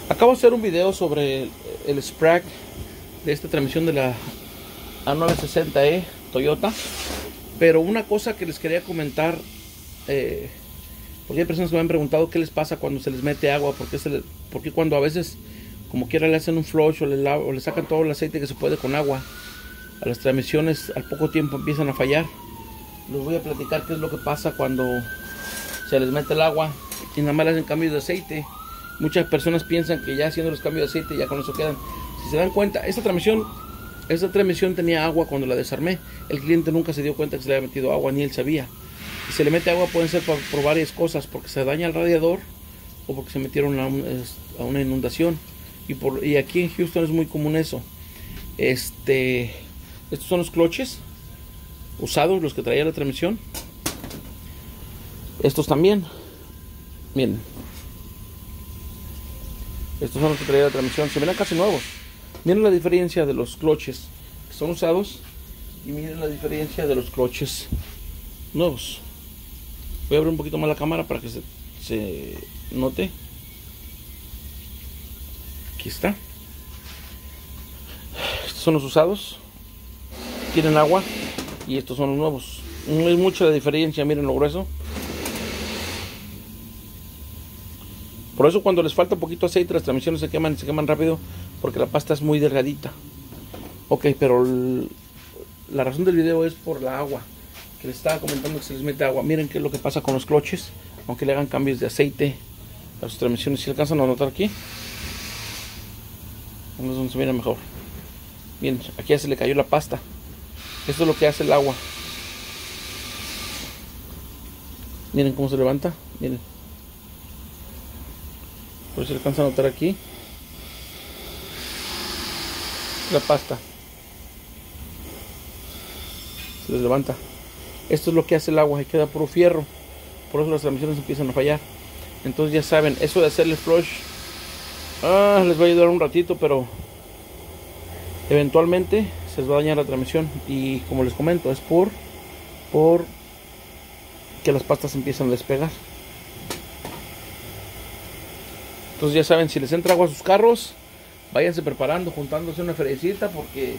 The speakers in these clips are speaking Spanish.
Acabo de hacer un video sobre el Sprague de esta transmisión de la A960E Toyota, pero una cosa que les quería comentar, porque hay personas que me han preguntado qué les pasa cuando se les mete agua, porque cuando a veces como quiera le hacen un flush o le sacan todo el aceite que se puede con agua, a las transmisiones al poco tiempo empiezan a fallar. Les voy a platicar qué es lo que pasa cuando se les mete el agua y nada más le hacen cambios de aceite. Muchas personas piensan que ya haciendo los cambios de aceite ya con eso quedan. Si se dan cuenta, esta transmisión tenía agua cuando la desarmé. El cliente nunca se dio cuenta que se le había metido agua, ni él sabía. Si se le mete agua pueden ser por varias cosas, porque se daña el radiador o porque se metieron a una inundación. Y aquí en Houston es muy común eso. Estos son los cloches usados, los que traía la transmisión. Estos también, miren, estos son los que traía la transmisión. Se ven casi nuevos. Miren la diferencia de los cloches que son usados y miren la diferencia de los cloches nuevos. Voy a abrir un poquito más la cámara para que se note. Aquí está. Estos son los usados, tienen agua, y estos son los nuevos. No es mucha la diferencia, miren lo grueso. Por eso cuando les falta poquito aceite las transmisiones se queman rápido, porque la pasta es muy delgadita. Ok, pero la razón del video es por la agua, que les estaba comentando que se les mete agua. Miren qué es lo que pasa con los cloches, aunque le hagan cambios de aceite a sus transmisiones. Si alcanzan a notar aquí, es donde se mira mejor. Miren, aquí ya se le cayó la pasta. Esto es lo que hace el agua. Miren cómo se levanta, miren. Por si alcanzan a notar aquí la pasta se les levanta. Esto es lo que hace el agua y queda puro fierro. Por eso las transmisiones empiezan a fallar. Entonces ya saben, eso de hacerle flush les va a ayudar un ratito, pero eventualmente se les va a dañar la transmisión. Y como les comento, es por que las pastas empiezan a despegar. Entonces ya saben, si les entra agua a sus carros, váyanse preparando, juntándose una feriecita, porque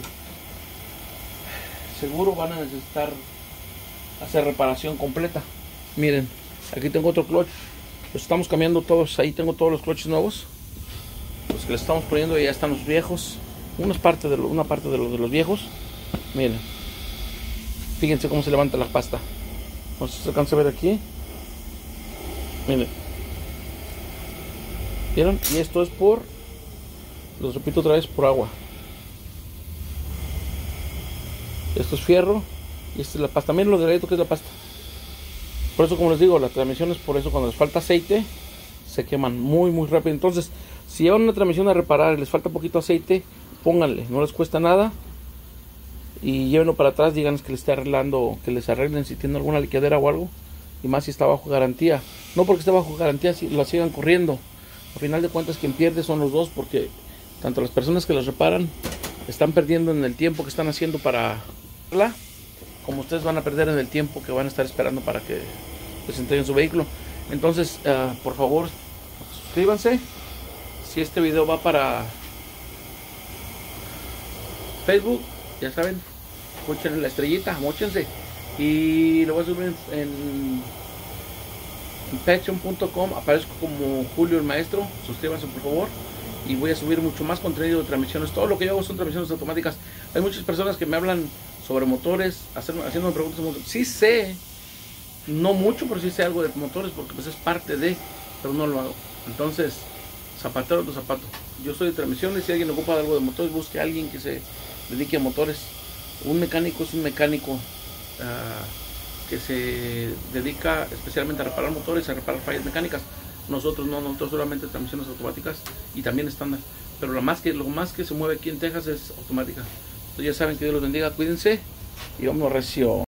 seguro van a necesitar hacer reparación completa. Miren, aquí tengo otro clutch. Los estamos cambiando todos. Ahí tengo todos los clutches nuevos. Los que les estamos poniendo ya están los viejos. Una parte de los viejos. Miren, fíjense cómo se levanta la pasta. No sé si se alcanza a ver aquí. Miren, ¿vieron? Y esto es los repito otra vez, por agua. Esto es fierro y esta es la pasta. Miren lo delgadito que es la pasta. Por eso, como les digo, las transmisiones, por eso cuando les falta aceite se queman muy rápido. Entonces, si llevan una transmisión a reparar y les falta poquito aceite, pónganle, no les cuesta nada, y llévenlo para atrás. Díganles que les esté arreglando, que les arreglen si tienen alguna liquidadera o algo, y más si está bajo garantía. No porque esté bajo garantía si la sigan corriendo. Al final de cuentas quien pierde son los dos, porque tanto las personas que las reparan están perdiendo en el tiempo que están haciendo para la, como ustedes van a perder en el tiempo que van a estar esperando para que les entreguen su vehículo. Entonces, por favor, suscríbanse. Si este video va para Facebook, ya saben, escuchen la estrellita, móchense. Y lo voy a subir en patreon.com, aparezco como Julio el Maestro. Suscríbanse por favor, y voy a subir mucho más contenido de transmisiones. Todo lo que yo hago son transmisiones automáticas. Hay muchas personas que me hablan sobre motores, haciéndome preguntas de motores. Sí sé, no mucho, pero sí sé algo de motores, porque pues es parte de, pero no lo hago. Entonces, zapatero de zapato. Yo soy de transmisiones. Si alguien ocupa algo de motores, busque a alguien que se dedique a motores. Un mecánico es un mecánico que se dedica especialmente a reparar motores, a reparar fallas mecánicas. Nosotros no, nosotros solamente transmisiones automáticas y también estándar. Pero lo más que se mueve aquí en Texas es automática. Entonces ya saben, que Dios los bendiga, cuídense y vámonos recio.